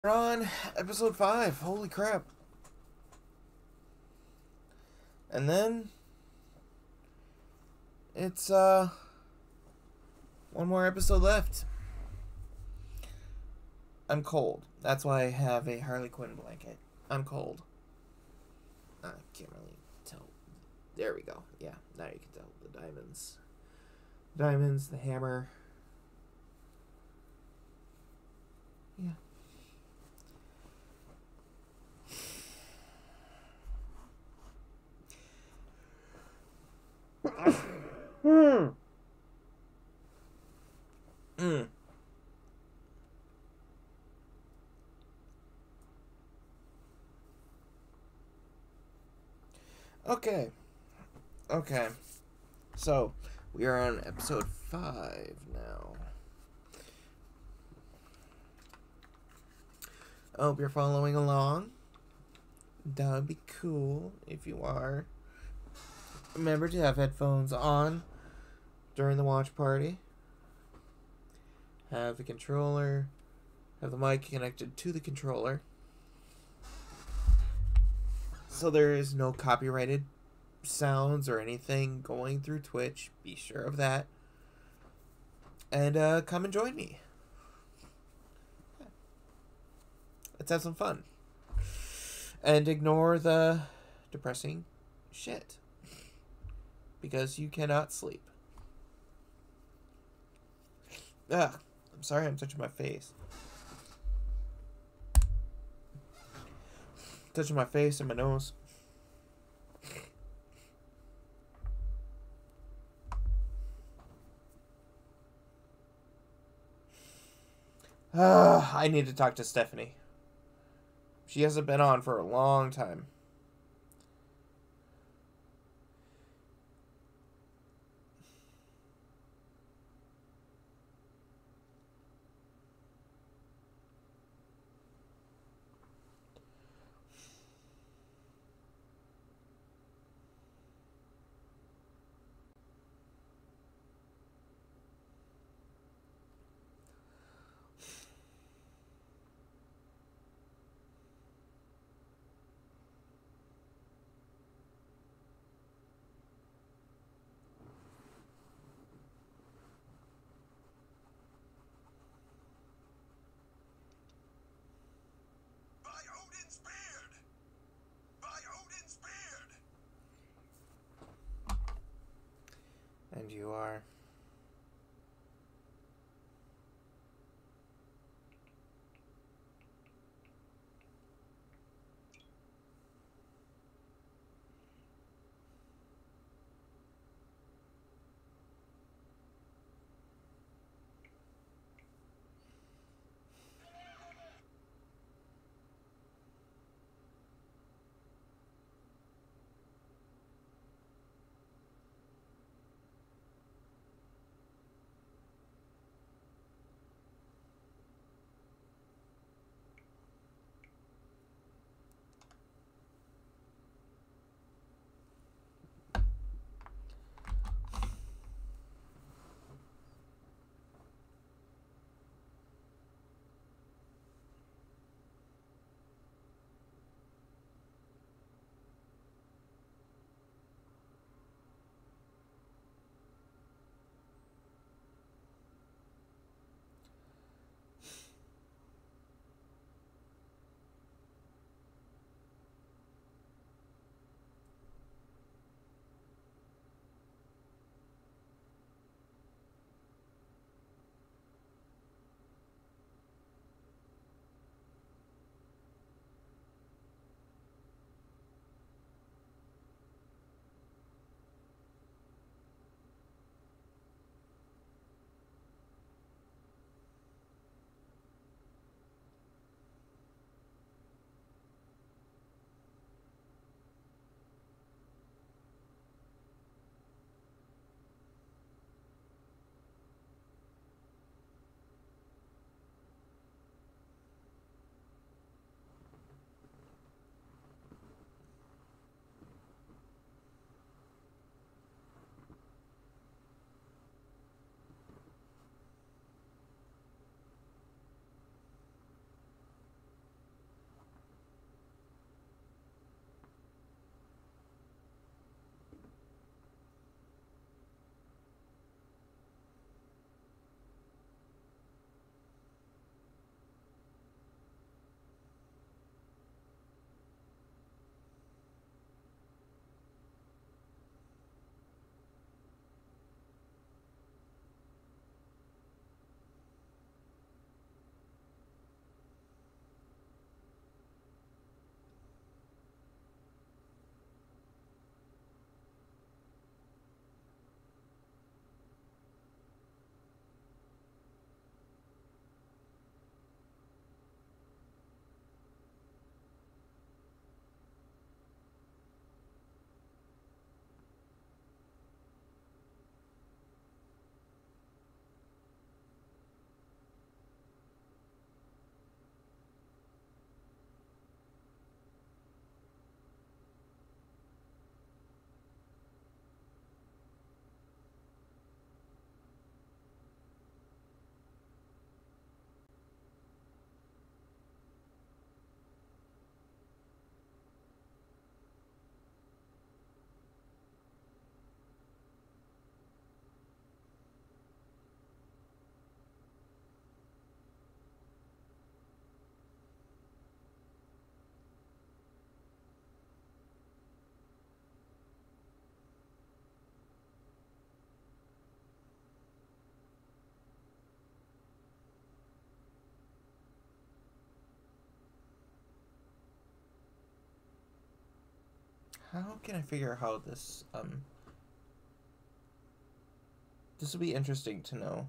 We're on episode 5. Holy crap. And then it's one more episode left. I'm cold. That's why I have a Harley Quinn blanket. I'm cold. I can't really tell. There we go. Yeah, now you can tell the diamonds. Diamonds, the hammer. Yeah. Okay. So, we are on episode 5 now. I hope you're following along. That would be cool if you are. Remember to have headphones on during the watch party. Have the controller, have the mic connected to the controller. So there is no copyrighted sounds or anything going through Twitch. Be sure of that. And come and join me. Let's have some fun. And ignore the depressing shit. Because you cannot sleep. Ugh. I'm sorry I'm touching my face. Touching my face and my nose. I need to talk to Stephanie. She hasn't been on for a long time. And you are. How can I figure out how this, this will be interesting to know.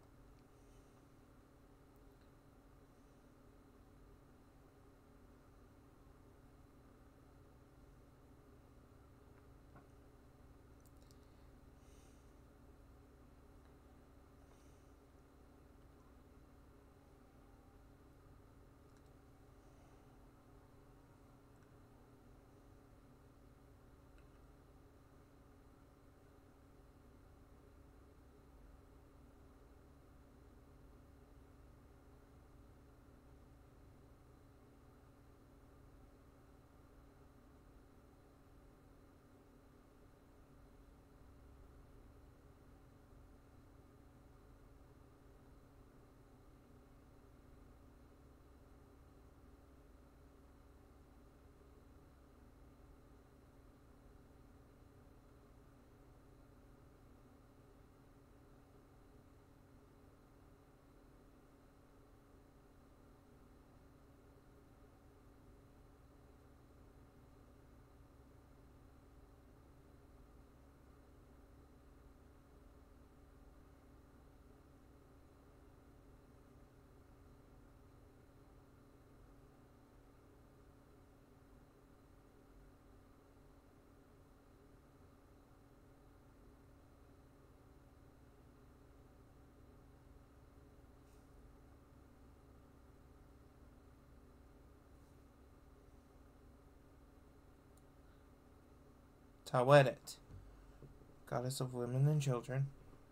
Taweret, goddess of women and children.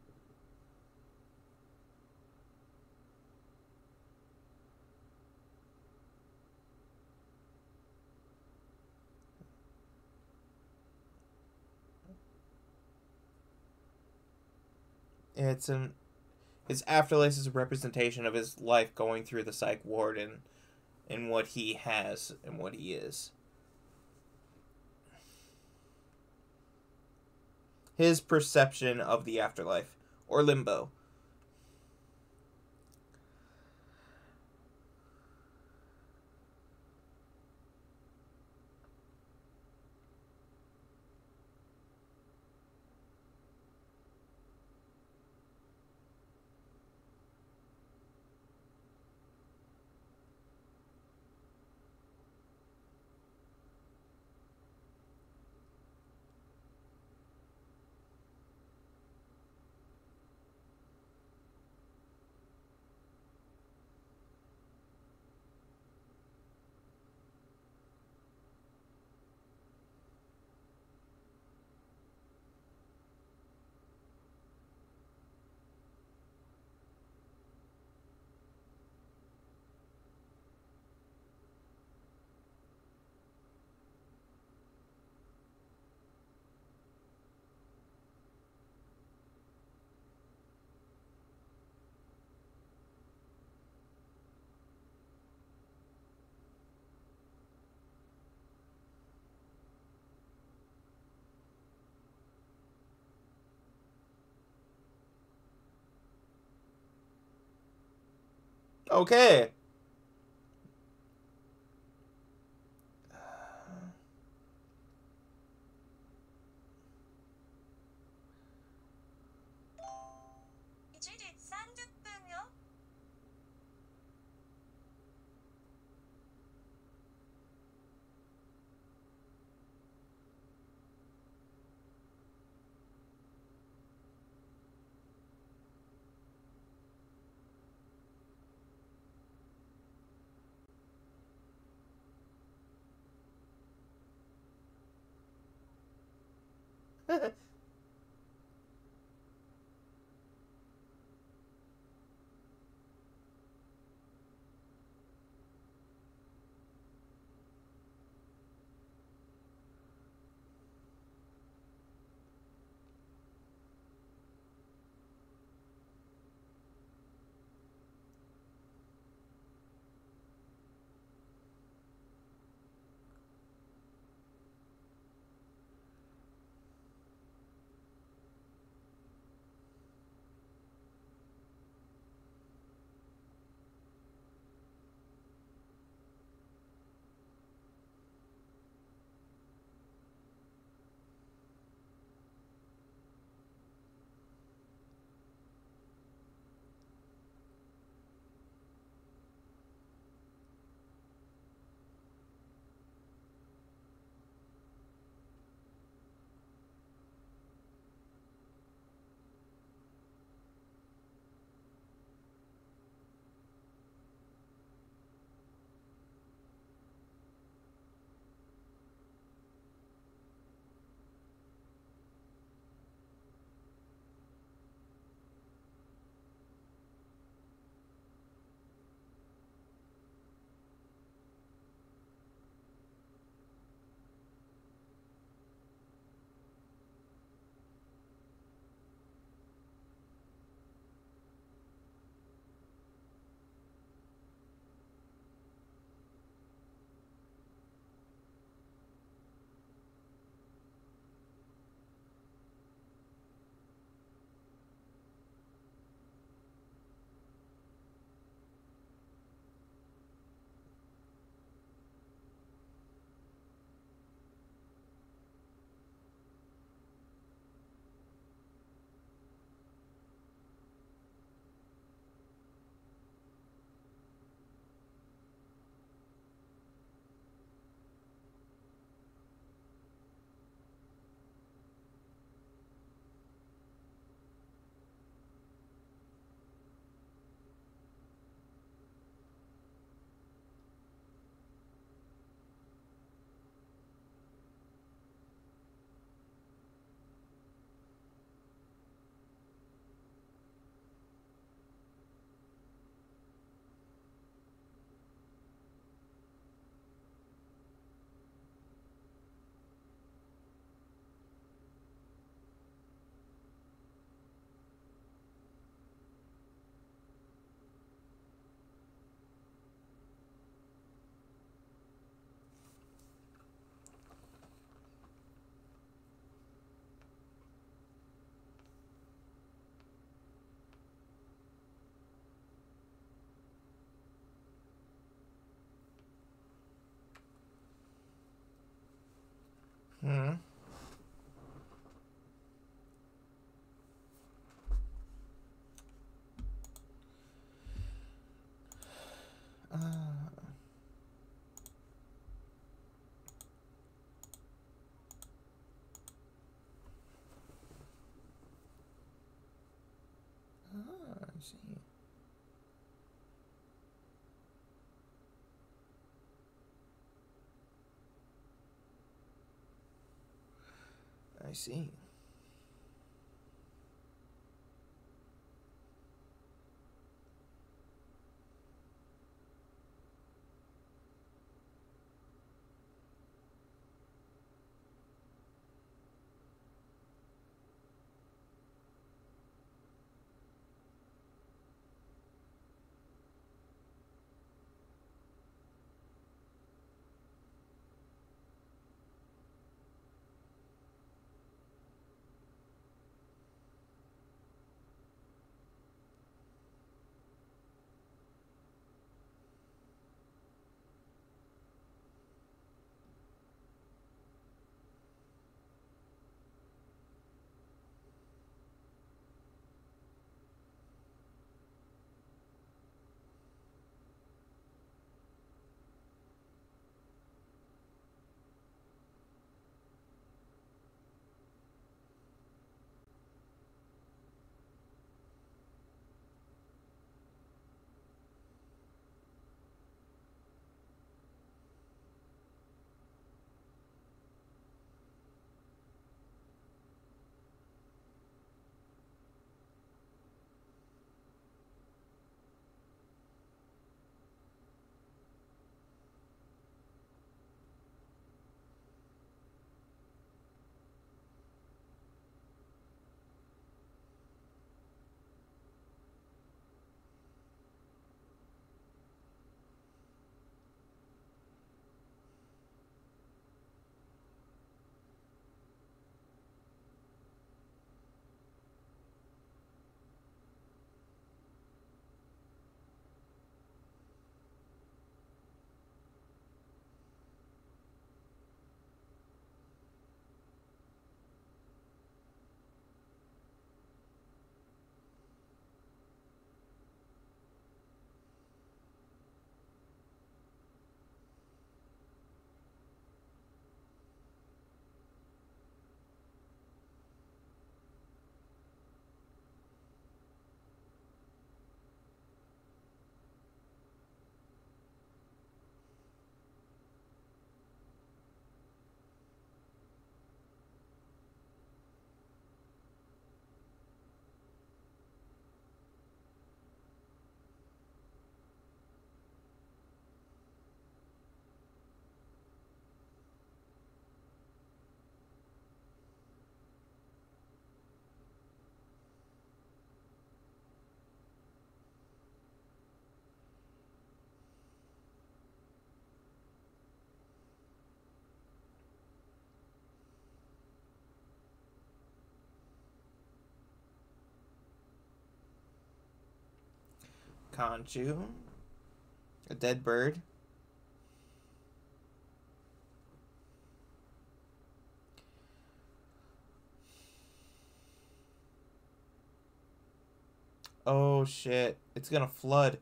His afterlife is a representation of his life going through the psych ward and what he has and what he is. His perception of the afterlife, or limbo. Okay. Hmm. I see. I see. Conchu. A dead bird. Oh shit. It's gonna flood.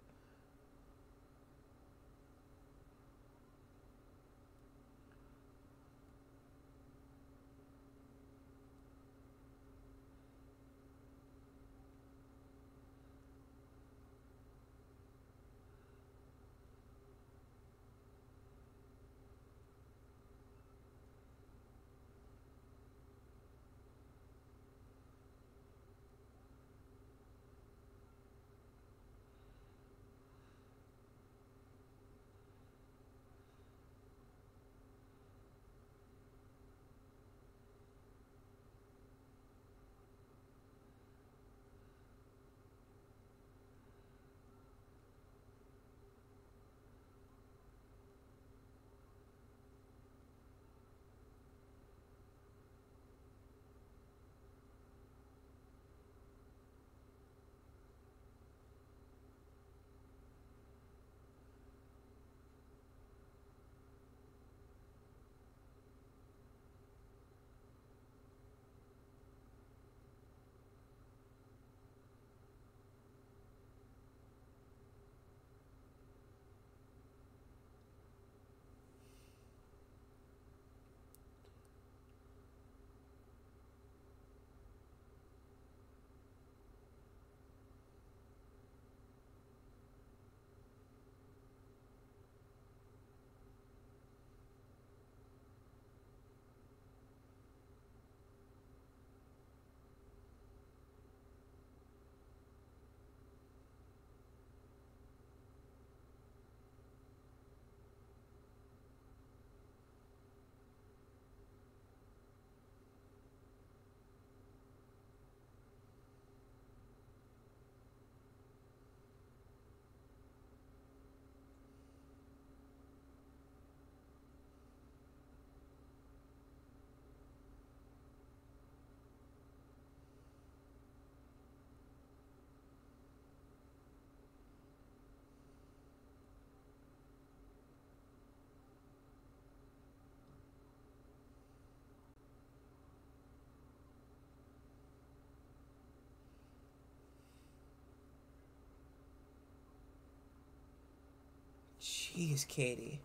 Jeez, Katie.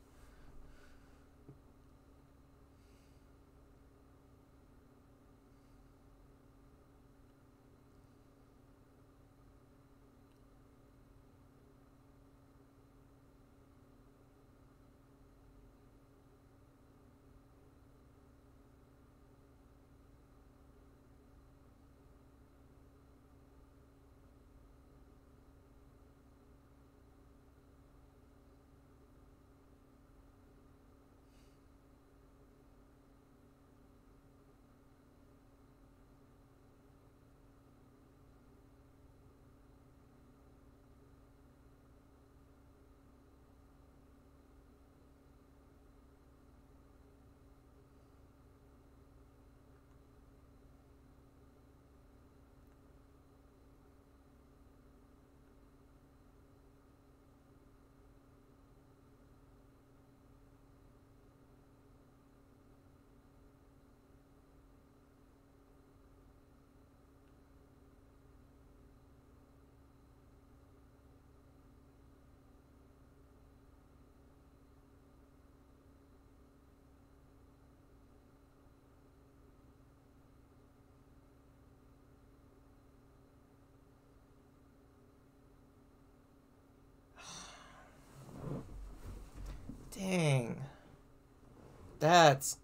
Dang. That's...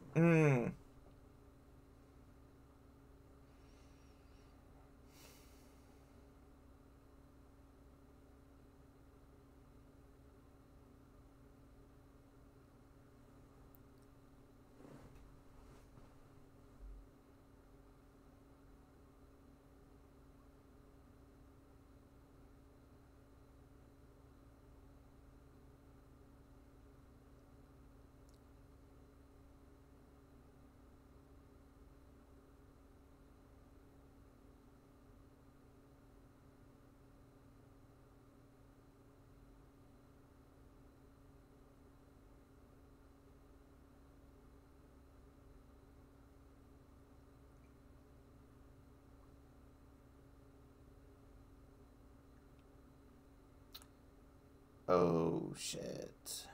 Oh, shit.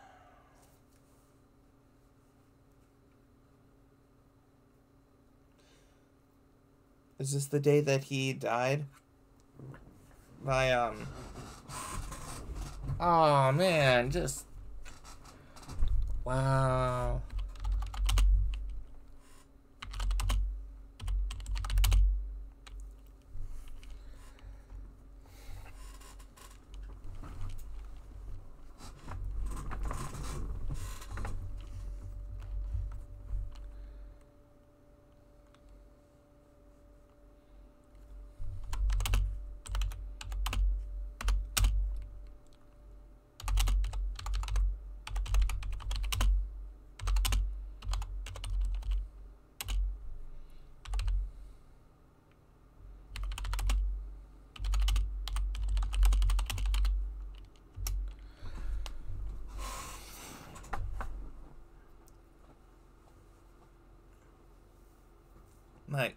Is this the day that he died? By, Oh, man, just... Wow. Like,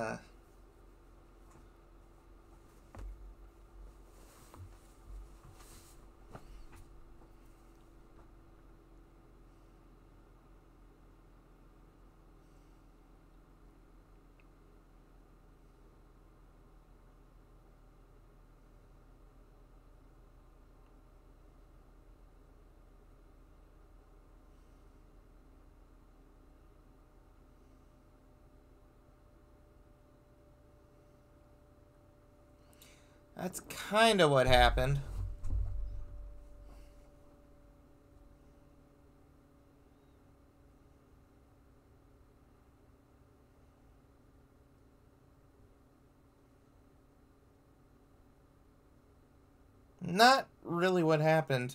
That's kind of what happened. Not really what happened.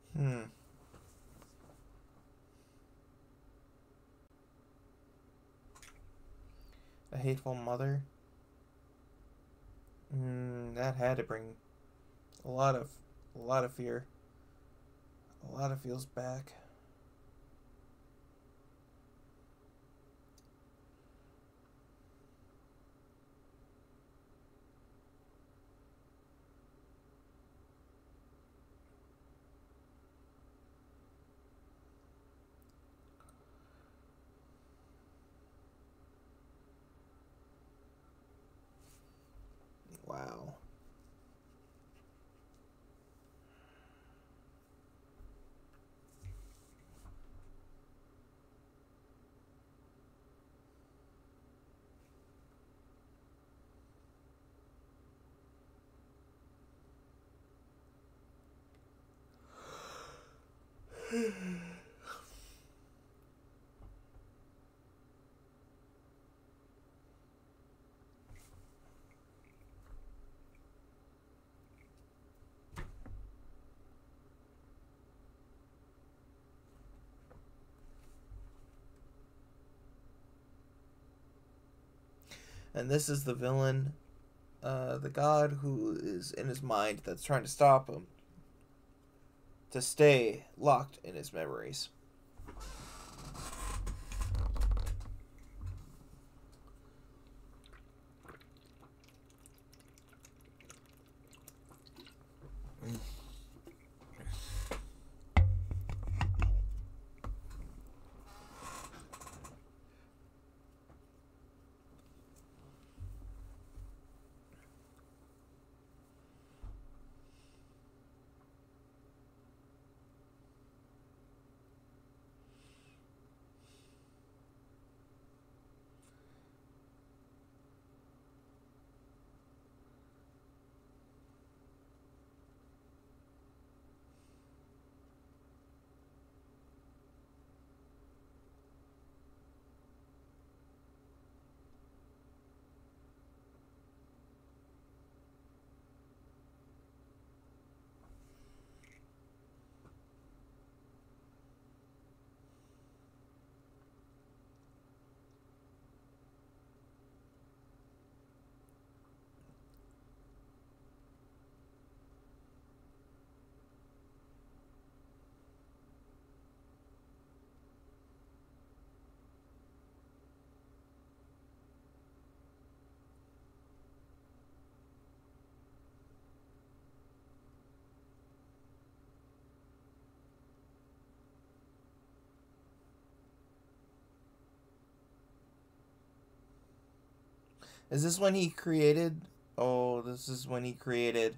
Hmm. A hateful mother. That had to bring a lot of fear. A lot of feels back. Wow. And this is the villain, the god who is in his mind that's trying to stop him to stay locked in his memories. Is this when he created? Oh, this is when he created.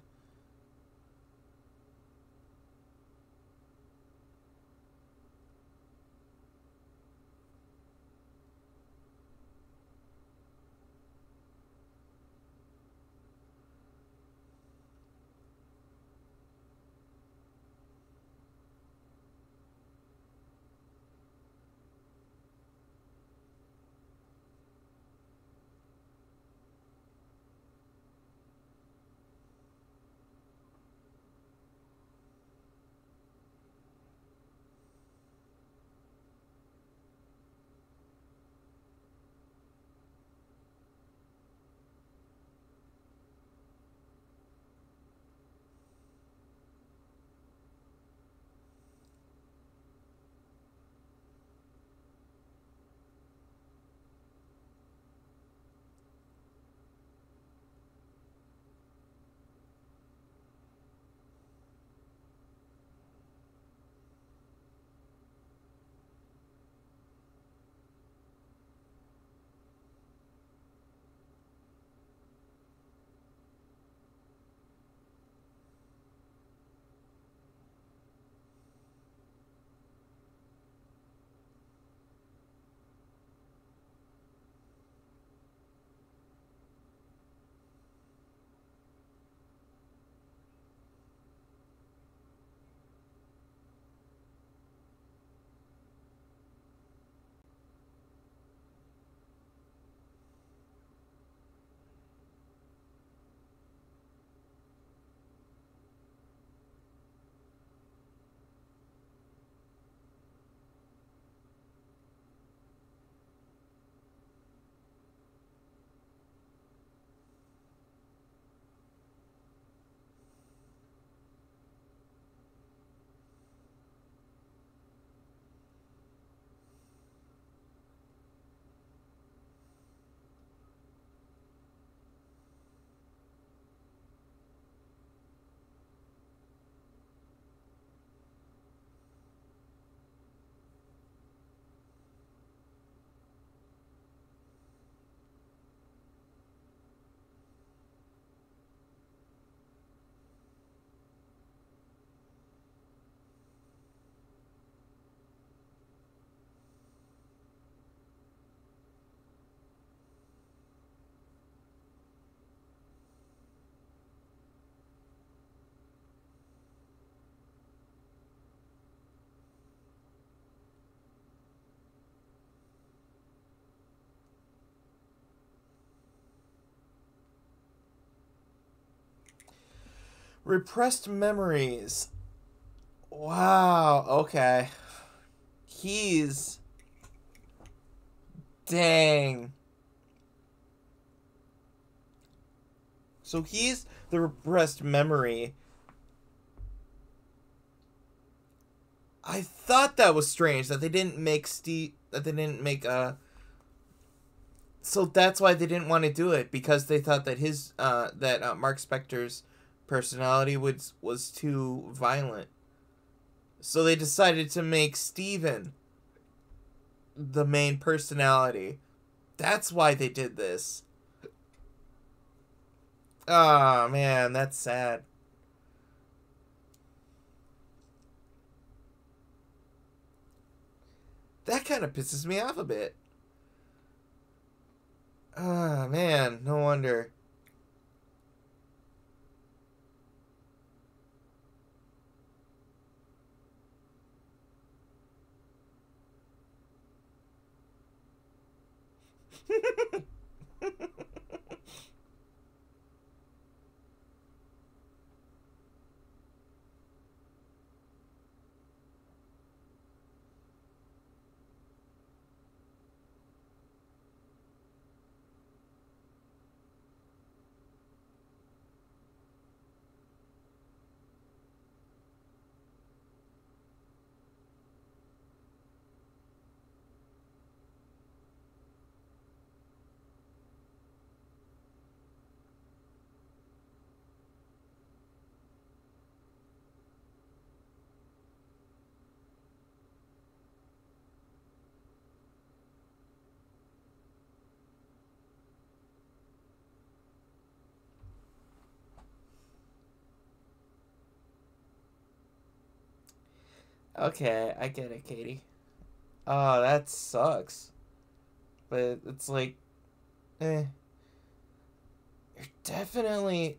Repressed memories. Wow. Okay. He's... Dang. So he's the repressed memory. I thought that was strange that they didn't make Steve... That they didn't make So that's why they didn't want to do it, because they thought that his Mark Spector's personality was too violent. So they decided to make Steven the main personality. That's why they did this. Oh man, that's sad. That kind of pisses me off a bit. Ah man, no wonder. Okay, I get it, Katie. Oh, that sucks. But it's like, eh. You're definitely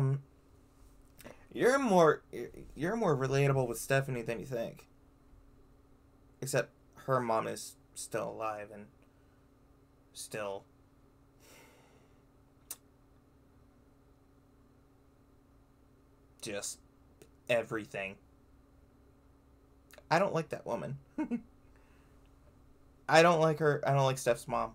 you're more relatable with Stephanie than you think. Except her mom is still alive and still just everything. I don't like that woman. I don't like her. I don't like Steph's mom.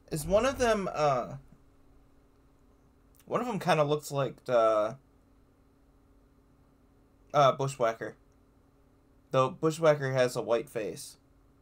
Is one of them kind of looks like the bushwhacker. Though bushwhacker has a white face.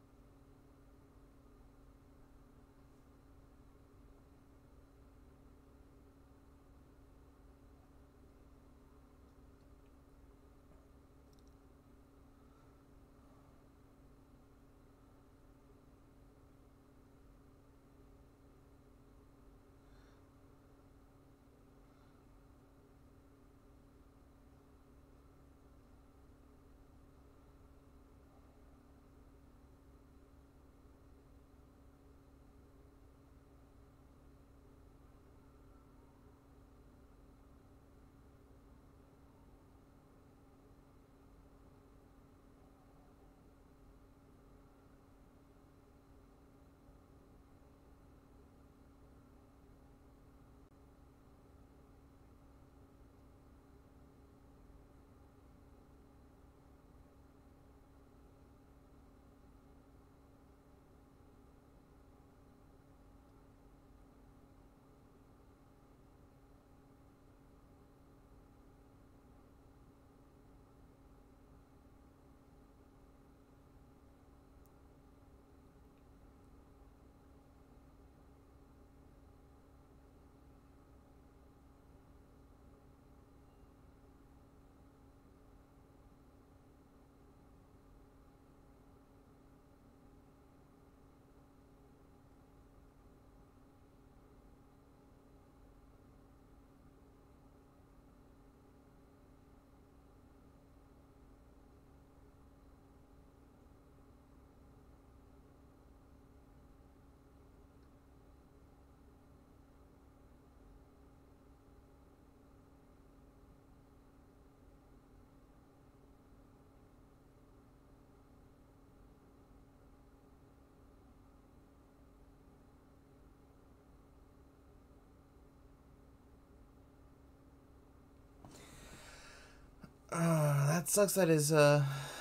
That sucks that his, It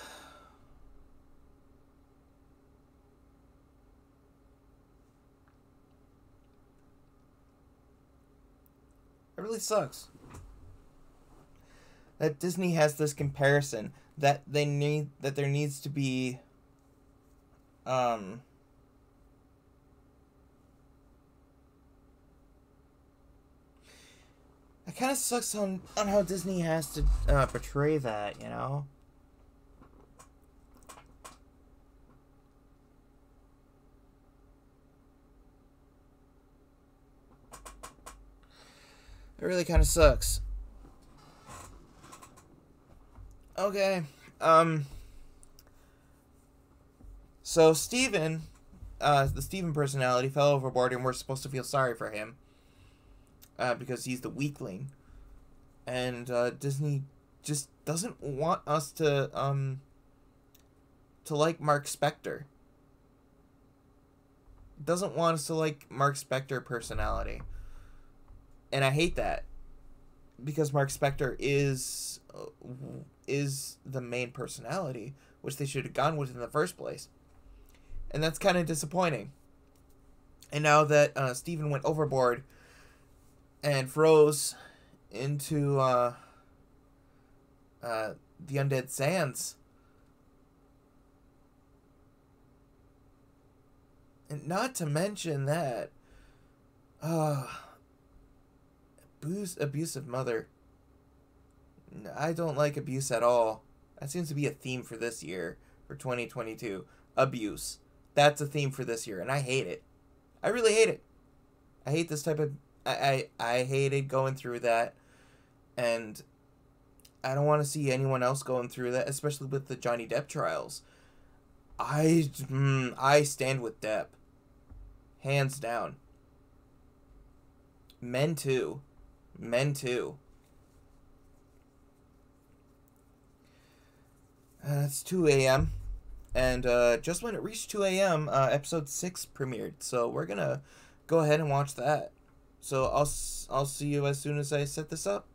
really sucks that Disney has this comparison that there needs to be, it kind of sucks on how Disney has to portray that, you know? It really kind of sucks. Okay. So Steven, the Steven personality fell overboard and we're supposed to feel sorry for him. Because he's the weakling, and Disney just doesn't want us to like Mark Spector. Doesn't want us to like Mark Spector personality, and I hate that because Mark Spector is the main personality, which they should have gone with in the first place, and that's kind of disappointing. And now that Steven went overboard and froze into the undead sands. And not to mention that abusive mother. I don't like abuse at all. That seems to be a theme for this year, for 2022. Abuse. That's a theme for this year, and I hate it. I really hate it. I hate this type of... I hated going through that, and I don't want to see anyone else going through that, especially with the Johnny Depp trials. I stand with Depp. Hands down. Men too. It's 2 a.m. And just when it reached 2 a.m., episode 6 premiered. So we're gonna go ahead and watch that. So I'll see you as soon as I set this up.